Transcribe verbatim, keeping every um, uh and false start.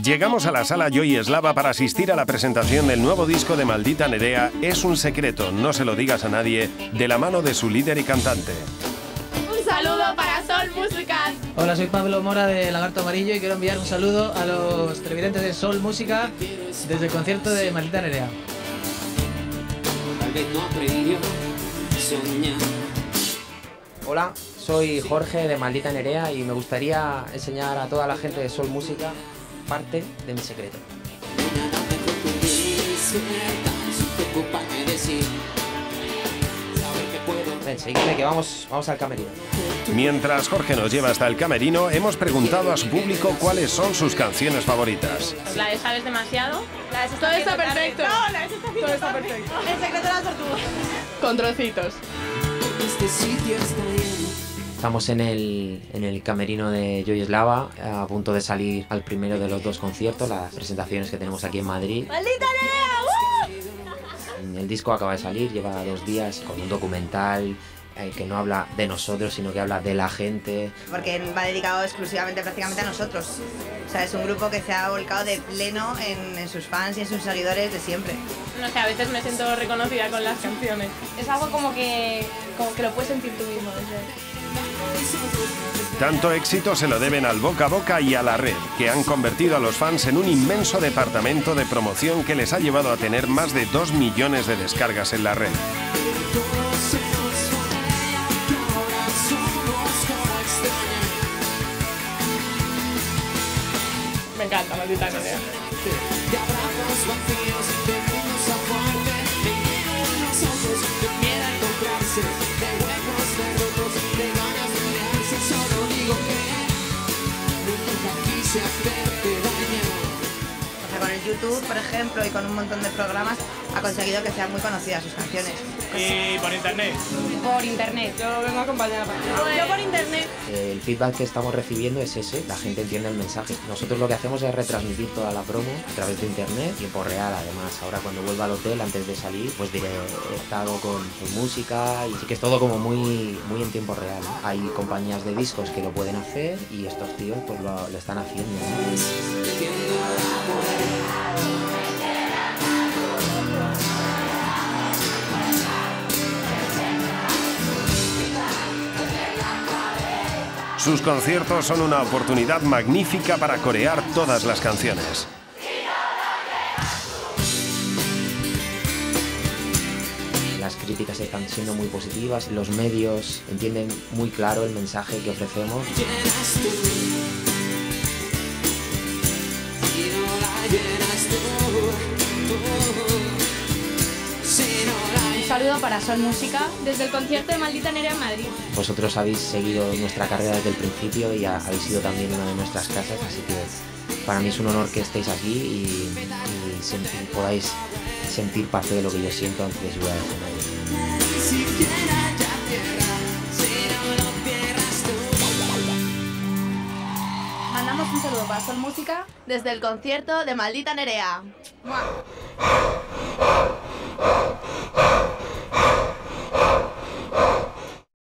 Llegamos a la sala Joy Eslava para asistir a la presentación del nuevo disco de Maldita Nerea, Es un secreto, no se lo digas a nadie, de la mano de su líder y cantante. Un saludo para Sol Música. Hola, soy Pablo Mora de Lagarto Amarillo y quiero enviar un saludo a los televidentes de Sol Música desde el concierto de Maldita Nerea. Hola, soy Jorge de Maldita Nerea y me gustaría enseñar a toda la gente de Sol Música parte de mi secreto. Ven, seguidme que vamos, vamos al camerino. Mientras Jorge nos lleva hasta el camerino, hemos preguntado a su público cuáles son sus canciones favoritas. La de Sabes Demasiado. La de Todo está perfecto. No, la de Está Todo está perfecto. El secreto de las tortugas. Con trocitos. Estamos en el, en el camerino de Joy Eslava, a punto de salir al primero de los dos conciertos, las presentaciones que tenemos aquí en Madrid. ¡Maldita Nerea! ¡Uh! El disco acaba de salir, lleva dos días con un documental eh, que no habla de nosotros, sino que habla de la gente. Porque va dedicado exclusivamente prácticamente a nosotros. O sea, es un grupo que se ha volcado de pleno en, en sus fans y en sus seguidores de siempre. No sé, a veces me siento reconocida con las canciones. Es algo como que, como que lo puedes sentir tú mismo. ¿Sí? Tanto éxito se lo deben al boca a boca y a la red, que han convertido a los fans en un inmenso departamento de promoción que les ha llevado a tener más de dos millones de descargas en la red. Me encanta Maldita Nerea. O sea, con el YouTube, por ejemplo, y con un montón de programas, ha conseguido que sean muy conocidas sus canciones. Y por internet. Por internet. Yo vengo a acompañar. Yo por internet. El feedback que estamos recibiendo es ese, la gente entiende el mensaje. Nosotros lo que hacemos es retransmitir toda la promo a través de internet, tiempo real además. Ahora cuando vuelva al hotel, antes de salir, pues diré, he estado con su música y sí que es todo como muy, muy en tiempo real, ¿no? Hay compañías de discos que lo pueden hacer y estos tíos pues lo, lo están haciendo, ¿no? Sus conciertos son una oportunidad magnífica para corear todas las canciones. Las críticas están siendo muy positivas, los medios entienden muy claro el mensaje que ofrecemos. Un saludo para Sol Música desde el concierto de Maldita Nerea en Madrid. Vosotros habéis seguido nuestra carrera desde el principio y habéis sido también una de nuestras casas, así que para mí es un honor que estéis aquí y, y sentir, podáis sentir parte de lo que yo siento antes de subir al escenario. Mandamos un saludo para Sol Música desde el concierto de Maldita Nerea. ¡Mua!